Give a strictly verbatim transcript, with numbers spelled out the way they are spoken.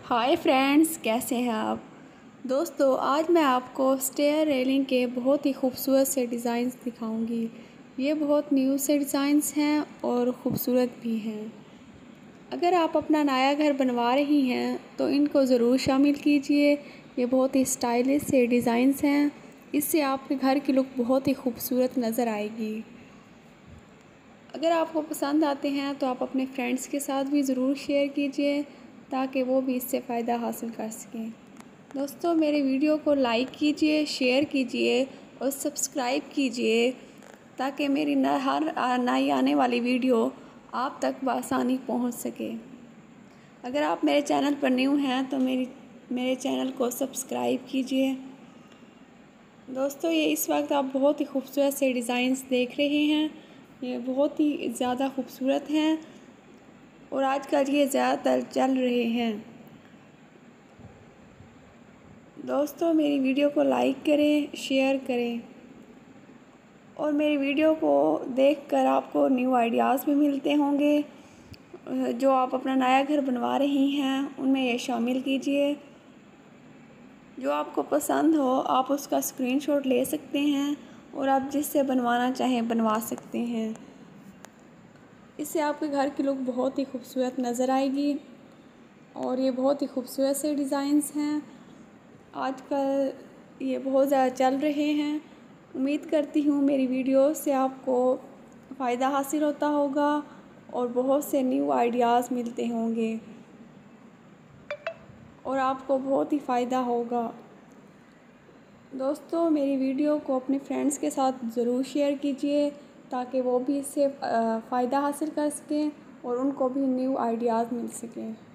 Hi friends, कैसे हैं आप। दोस्तों, आज मैं आपको स्टेयर रेलिंग के बहुत ही खूबसूरत से डिज़ाइंस दिखाऊंगी। ये बहुत न्यू से डिज़ाइंस हैं और ख़ूबसूरत भी हैं। अगर आप अपना नया घर बनवा रही हैं तो इनको ज़रूर शामिल कीजिए। ये बहुत ही स्टाइलिश से डिज़ाइंस हैं। इससे आपके घर की लुक बहुत ही खूबसूरत नज़र आएगी। अगर आपको पसंद आते हैं तो आप अपने फ्रेंड्स के साथ भी ज़रूर शेयर कीजिए ताकि वो भी इससे फ़ायदा हासिल कर सकें। दोस्तों, मेरे वीडियो को लाइक कीजिए, शेयर कीजिए और सब्सक्राइब कीजिए ताकि मेरी न हर नई आने वाली वीडियो आप तक बआसानी पहुंच सके। अगर आप मेरे चैनल पर न्यू हैं तो मेरी मेरे चैनल को सब्सक्राइब कीजिए। दोस्तों, ये इस वक्त आप बहुत ही खूबसूरत से डिज़ाइंस देख रहे हैं। ये बहुत ही ज़्यादा खूबसूरत हैं और आजकल ये ज़्यादातर चल रहे हैं। दोस्तों, मेरी वीडियो को लाइक करें, शेयर करें और मेरी वीडियो को देखकर आपको न्यू आइडियाज़ भी मिलते होंगे। जो आप अपना नया घर बनवा रही हैं उनमें ये शामिल कीजिए। जो आपको पसंद हो आप उसका स्क्रीनशॉट ले सकते हैं और आप जिससे बनवाना चाहें बनवा सकते हैं। इससे आपके घर की लुक बहुत ही खूबसूरत नज़र आएगी और ये बहुत ही खूबसूरत से डिज़ाइंस हैं। आजकल ये बहुत ज़्यादा चल रहे हैं। उम्मीद करती हूँ मेरी वीडियो से आपको फ़ायदा हासिल होता होगा और बहुत से न्यू आइडियाज़ मिलते होंगे और आपको बहुत ही फ़ायदा होगा। दोस्तों, मेरी वीडियो को अपने फ्रेंड्स के साथ ज़रूर शेयर कीजिए ताकि वो भी इससे फ़ायदा हासिल कर सकें और उनको भी न्यू आइडियाज़ मिल सकें।